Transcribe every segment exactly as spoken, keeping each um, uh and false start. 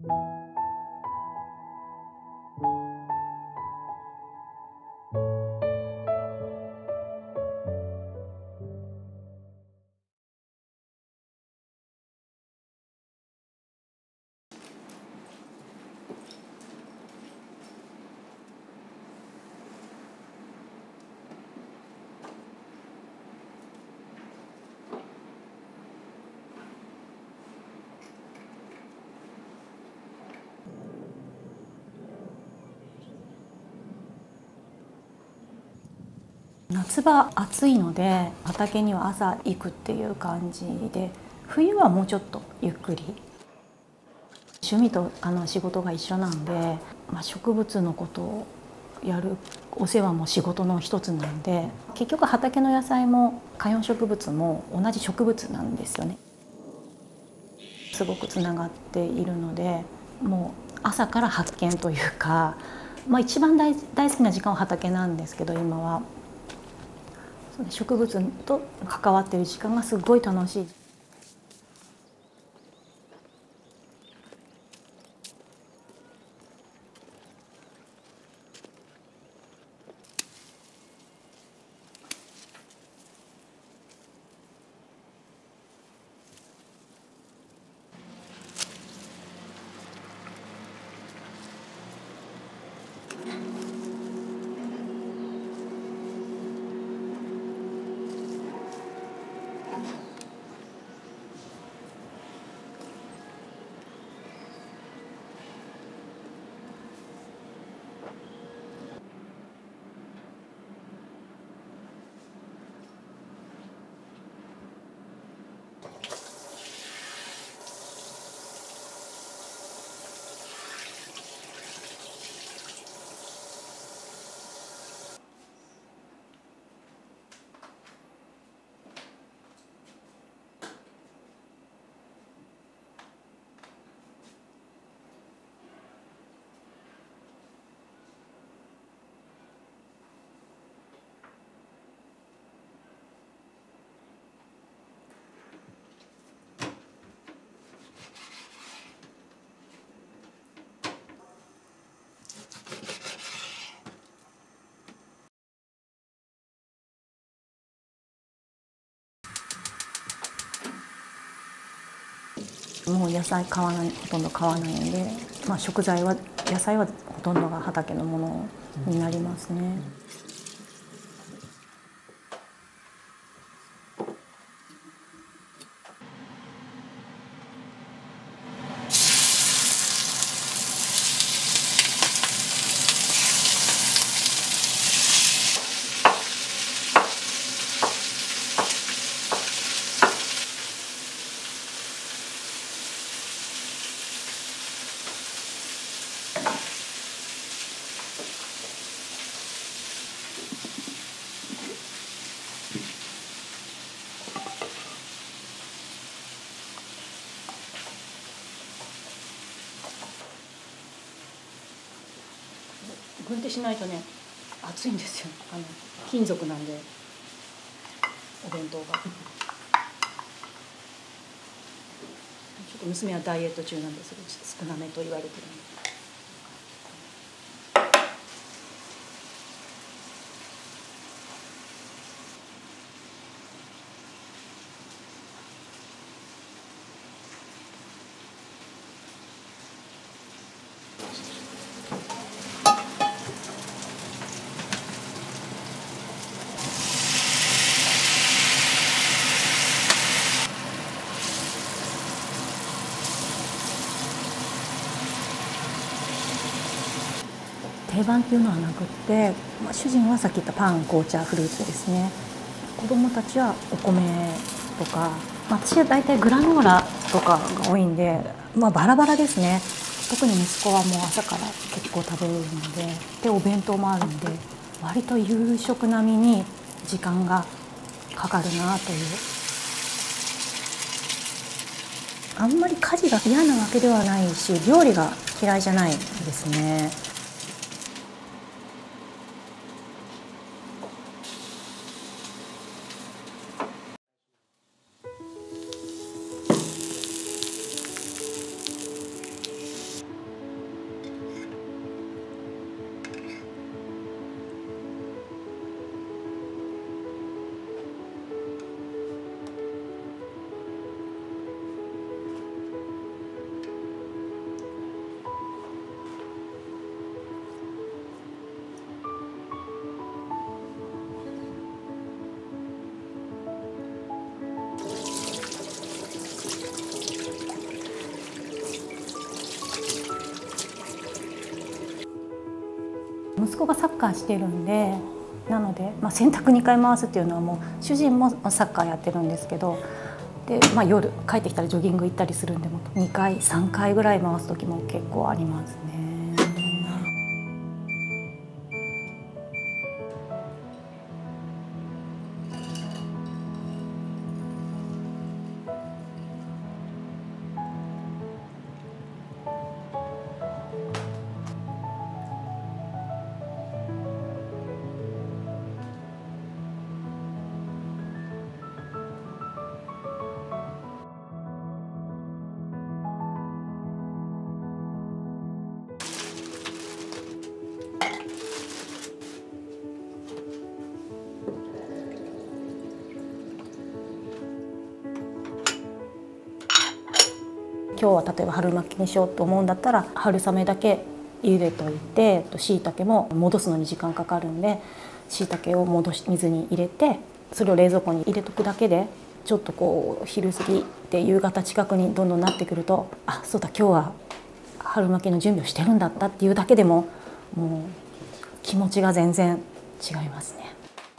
夏場暑いので畑には朝行くっていう感じで、冬はもうちょっとゆっくり。趣味とあの仕事が一緒なんで、まあ、植物のことをやるお世話も仕事の一つなんで、結局畑の野菜も観葉植物も同じ植物なんですよね。すごくつながっているので、もう朝から発見というか、まあ、一番 大, 大好きな時間は畑なんですけど、今は植物と関わっている時間がすごい楽しい。もう野菜買わない、ほとんど買わないんで、まあ、食材は野菜はほとんどが畑のものになりますね。軍手しないとね、熱いんですよ。あの金属なんで、お弁当が。ちょっと娘はダイエット中なんですけど、少なめと言われてるんで。定番っていうのはなくって、まあ、主人はさっき言ったパン、紅茶、フルーツですね。子供たちはお米とか、まあ、私は大体グラノーラとかが多いんで、まあ、バラバラですね。特に息子はもう朝から結構食べれるので、でお弁当もあるんで、割と夕食並みに時間がかかるなという。あんまり家事が嫌なわけではないし、料理が嫌いじゃないですね。 息子がサッカーしてるんで、なので、まあ、洗濯にかい回すっていうのはもう主人もサッカーやってるんですけど、で、まあ、夜帰ってきたらジョギング行ったりするんで、もにかいさんかいぐらい回す時も結構ありますね。今日は例えば春巻きにしようと思うんだったら、春雨だけ茹でといて、しいたけも戻すのに時間かかるんで、しいたけを戻し水に入れて、それを冷蔵庫に入れとくだけで、ちょっとこう昼過ぎで夕方近くにどんどんなってくると、あ、そうだ、今日は春巻きの準備をしてるんだったっていうだけでも、もう気持ちが全然違いますね。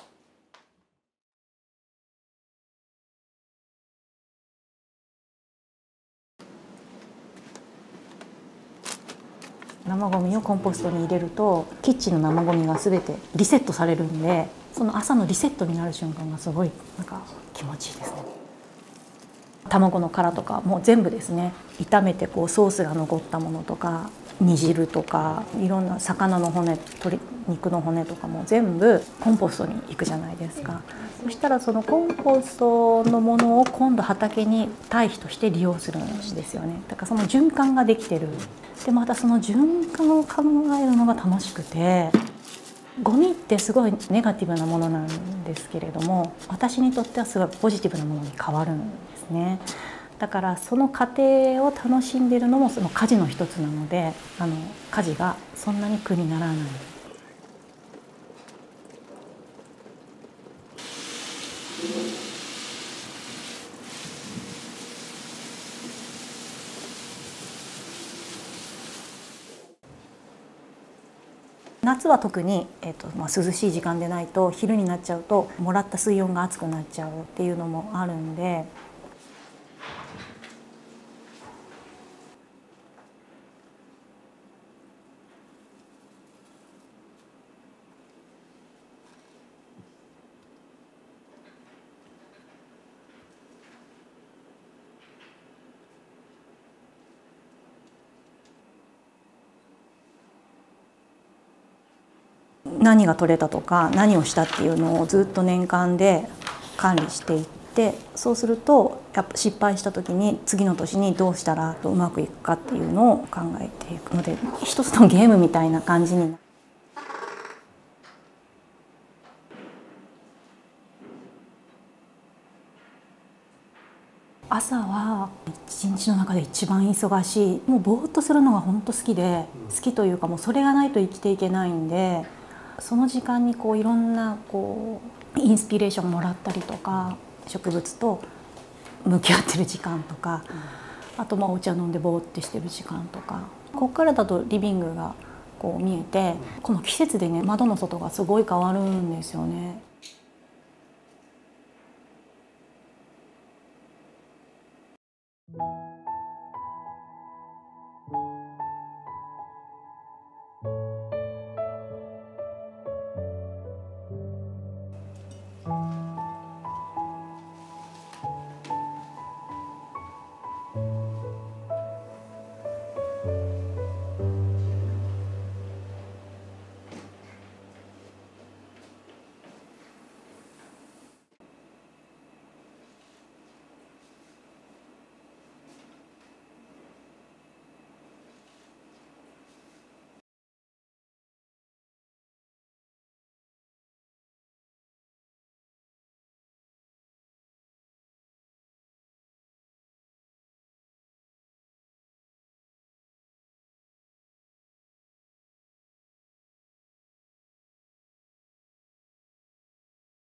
生ゴミをコンポストに入れると、キッチンの生ゴミが全てリセットされるんで、その朝のリセットになる瞬間がすごいなんか気持ちいいですね。卵の殻とかもう全部ですね、炒めてこうソースが残ったものとか、煮汁とか、いろんな魚の骨、鶏肉の骨とかも全部コンポストに行くじゃないですか。そしたらそのコンポストのものを今度畑に堆肥として利用するんですよね。だからその循環ができてる。でまたその循環を考えるのが楽しくて、ゴミってすごいネガティブなものなんですけれども、私にとってはすごいポジティブなものに変わるんですね。だからその過程を楽しんでいるのもその家事の一つなので、あの家事がそんなに苦にならない。夏は特に、えーとまあ、涼しい時間でないと昼になっちゃうともらった水温が熱くなっちゃうっていうのもあるんで。何が取れたとか何をしたっていうのをずっと年間で管理していって、そうするとやっぱ失敗した時に次の年にどうしたらうまくいくかっていうのを考えていくので、一つのゲームみたいな感じに。朝は一日の中で一番忙しい。もうぼーっとするのが本当好きで、好きというかもうそれがないと生きていけないんで、その時間にこういろんなこうインスピレーションもらったりとか、植物と向き合ってる時間とか、あとまあお茶飲んでぼーってしてる時間とか。ここからだとリビングがこう見えて、この季節でね窓の外がすごい変わるんですよね。